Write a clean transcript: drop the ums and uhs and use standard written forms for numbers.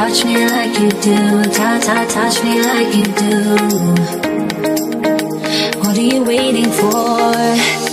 touch me like you do, touch me like you do. What are you waiting for?